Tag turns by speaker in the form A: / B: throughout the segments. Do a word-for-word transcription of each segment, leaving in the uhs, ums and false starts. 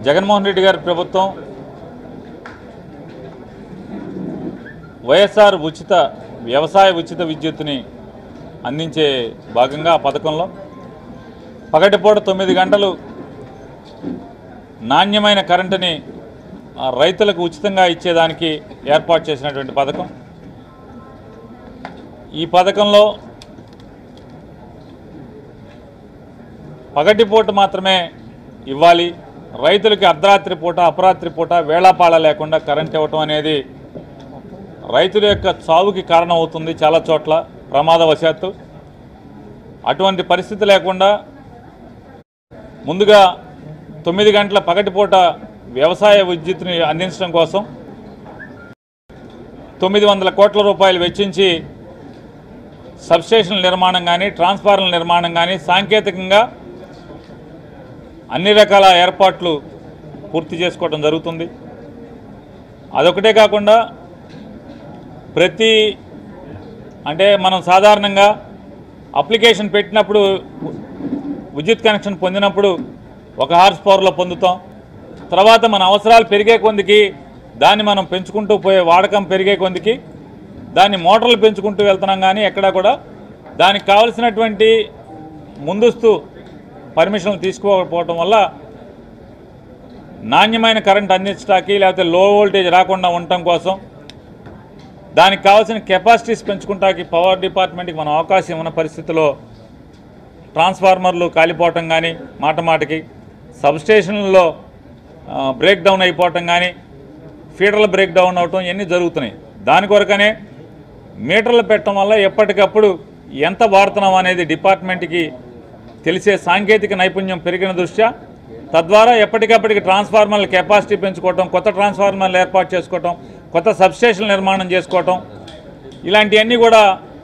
A: జగన్మోహన్ రెడ్డి గారి ప్రభుత్వం వైఎస్ఆర్ ఉచిత వ్యవసాయ ఉచిత విద్యుత్తుని అందించే భాగంగా ఆ పథకంలో పగటిపూట తొమ్మిది గంటలు నాణ్యమైన కరెంటుని రైతులకు ఉచితంగా ఇచ్చేదానికి ఏర్పాటు చేసినటువంటి పథకం. ఈ పథకంలో పగటిపూట మాత్రమే ఇవ్వాలి, రైతులకి అర్ధరాత్రి పూట అపరాత్రి పూట వేళాపాళ లేకుండా కరెంట్ ఇవ్వటం అనేది రైతుల యొక్క చావుకి కారణం అవుతుంది. చాలా చోట్ల ప్రమాదవశాత్తు అటువంటి పరిస్థితి లేకుండా ముందుగా తొమ్మిది గంటల పగటిపూట వ్యవసాయ విద్యుత్తుని అందించడం కోసం తొమ్మిది వందల కోట్ల రూపాయలు వెచ్చించి సబ్స్టేషన్ల నిర్మాణం కానీ ట్రాన్స్ఫార్మర్ల నిర్మాణం కానీ సాంకేతికంగా అన్ని రకాల ఏర్పాట్లు పూర్తి చేసుకోవడం జరుగుతుంది. అదొకటే కాకుండా ప్రతి అంటే మనం సాధారణంగా అప్లికేషన్ పెట్టినప్పుడు విద్యుత్ కనెక్షన్ పొందినప్పుడు ఒక హార్స్ పవర్లో పొందుతాం. తర్వాత మన అవసరాలు పెరిగే కొందికి దాన్ని మనం పెంచుకుంటూ పోయే వాడకం పెరిగే కొందికి దాన్ని మోటార్లు పెంచుకుంటూ వెళ్తున్నాం. కానీ ఎక్కడా కూడా దానికి కావలసినటువంటి ముందస్తు పర్మిషన్లు తీసుకోకపోవటం వల్ల నాణ్యమైన కరెంట్ అందించడానికి లేకపోతే లో వోల్టేజ్ రాకుండా ఉండటం కోసం దానికి కావాల్సిన కెపాసిటీస్ పెంచుకుంటానికి పవర్ డిపార్ట్మెంట్కి మనం అవకాశం ఉన్న పరిస్థితిలో ట్రాన్స్ఫార్మర్లు కాలిపోవటం కానీ మాట మాటకి సబ్స్టేషన్లలో బ్రేక్ డౌన్ అయిపోవటం కానీ ఫీడర్లు బ్రేక్ డౌన్ అవటం ఇవన్నీ జరుగుతున్నాయి. దాని కొరకనే మీటర్లు పెట్టడం వల్ల ఎప్పటికప్పుడు ఎంత వాడుతున్నాం అనేది డిపార్ట్మెంట్కి తెలిసే సాంకేతిక నైపుణ్యం పెరిగిన దృష్ట్యా తద్వారా ఎప్పటికప్పటికి ట్రాన్స్ఫార్మర్ల కెపాసిటీ పెంచుకోవటం, కొత్త ట్రాన్స్ఫార్మర్లు ఏర్పాటు చేసుకోవటం, కొత్త సబ్స్టేషన్ నిర్మాణం చేసుకోవటం ఇలాంటివన్నీ కూడా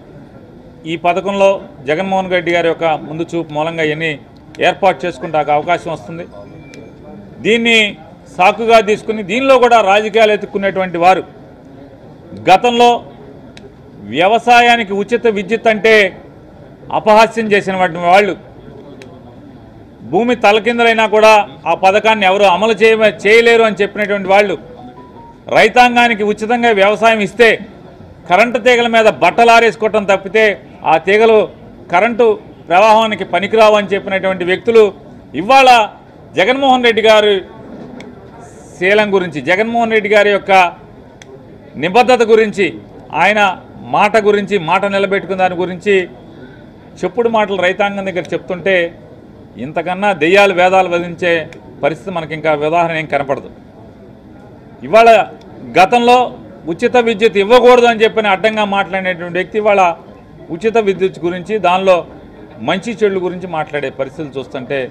A: ఈ పథకంలో జగన్మోహన్ రెడ్డి గారి యొక్క ముందు చూపు మూలంగా ఇవన్నీ ఏర్పాటు చేసుకుంటే అవకాశం వస్తుంది. దీన్ని సాకుగా తీసుకుని దీనిలో కూడా రాజకీయాలు ఎత్తుక్కునేటువంటి వారు గతంలో వ్యవసాయానికి ఉచిత విద్యుత్ అంటే అపహాస్యం చేసినటువంటి వాళ్ళు, భూమి తలకిందులైనా కూడా ఆ పథకాన్ని ఎవరు అమలు చేయ చేయలేరు అని చెప్పినటువంటి వాళ్ళు, రైతాంగానికి ఉచితంగా వ్యవసాయం ఇస్తే కరెంటు తీగల మీద బట్టలు ఆరేసుకోవటం తప్పితే ఆ తీగలు కరెంటు ప్రవాహానికి పనికిరావు అని చెప్పినటువంటి వ్యక్తులు ఇవాళ జగన్మోహన్ రెడ్డి గారి శీలం గురించి, జగన్మోహన్ రెడ్డి గారి యొక్క నిబద్ధత గురించి, ఆయన మాట గురించి, మాట నిలబెట్టుకున్న దాని గురించి చెప్పుడు మాటలు రైతాంగం దగ్గర చెప్తుంటే ఇంతకన్నా దెయ్యాలు వేదాలు వధించే పరిస్థితి మనకి ఇంకా ఉదాహరణ ఏం కనపడదు. ఇవాళ గతంలో ఉచిత విద్యుత్ ఇవ్వకూడదు అని చెప్పిన అడ్డంగా మాట్లాడేటువంటి వ్యక్తి ఇవాళ ఉచిత విద్యుత్ గురించి, దానిలో మంచి చెడుల గురించి మాట్లాడే పరిస్థితులు చూస్తుంటే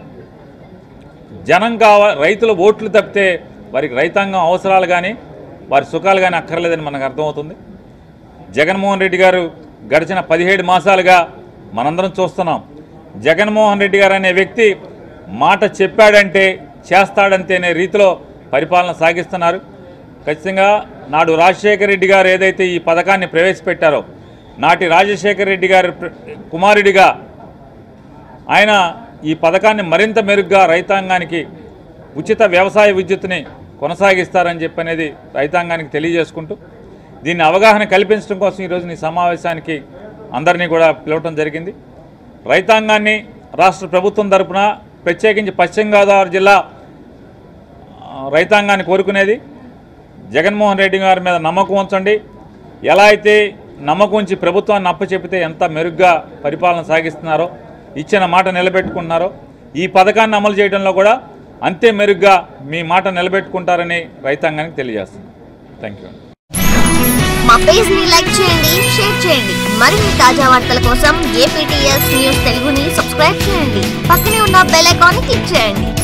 A: జనం కావ రైతుల ఓట్లు తప్పితే వారికి రైతాంగం అవసరాలు కానీ వారి సుఖాలు కానీ అక్కర్లేదని మనకు అర్థమవుతుంది. జగన్మోహన్ రెడ్డి గారు గడిచిన పదిహేడు మాసాలుగా మనందరం చూస్తున్నాం. జగన్మోహన్ రెడ్డి గారు అనే వ్యక్తి మాట చెప్పాడంటే చేస్తాడంతేనే రీతిలో పరిపాలన సాగిస్తున్నారు. ఖచ్చితంగా నాడు రాజశేఖర రెడ్డి గారు ఏదైతే ఈ పథకాన్ని ప్రవేశపెట్టారో, నాటి రాజశేఖర రెడ్డి గారి కుమారుడిగా ఆయన ఈ పథకాన్ని మరింత మెరుగ్గా రైతాంగానికి ఉచిత వ్యవసాయ విద్యుత్తుని కొనసాగిస్తారని చెప్పనేది రైతాంగానికి తెలియజేసుకుంటూ దీన్ని అవగాహన కల్పించడం కోసం ఈరోజు ఈ సమావేశానికి అందరినీ కూడా పిలవటం జరిగింది. రైతాంగాన్ని రాష్ట్ర ప్రభుత్వం తరపున ప్రత్యేకించి పశ్చిమ గోదావరి జిల్లా రైతాంగాన్ని కోరుకునేది జగన్మోహన్ రెడ్డి గారి మీద నమ్మకం ఉంచండి. ఎలా అయితే నమ్మకం ఉంచి ప్రభుత్వాన్ని అప్పచెప్పితే ఎంత మెరుగ్గా పరిపాలన సాగిస్తున్నారో, ఇచ్చిన మాట నిలబెట్టుకుంటున్నారో, ఈ పథకాన్ని అమలు చేయడంలో కూడా అంతే మెరుగ్గా మీ మాట నిలబెట్టుకుంటారని రైతాంగానికి తెలియజేస్తుంది. Thank you.
B: మా పేజ్ ని లైక్ చేయండి, షేర్ చేయండి. మరిన్ని తాజా వార్తల కోసం ఏపీటీఎస్ న్యూస్ తెలుగుని సబ్స్క్రైబ్ చేయండి. పక్కనే ఉన్న బెల్ ఐకాన్ ని క్లిక్ చేయండి.